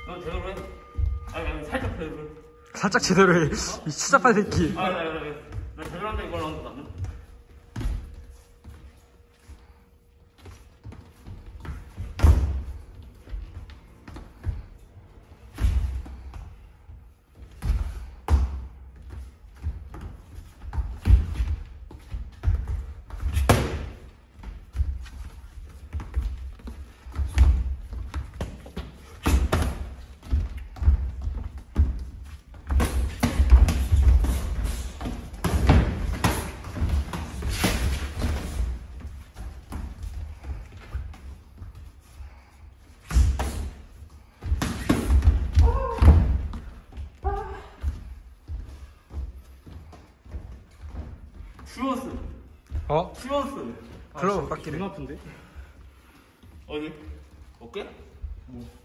너 제대로 해. 아니 살짝 제대로 해. 살짝 제대로 해. 이 치사빨 새끼. 나 제대로 한다 이걸로 한다 나는. 추웠어. 어? 추웠어. 글러브 깎이래. 존나 아픈데? 어디? 어깨? 뭐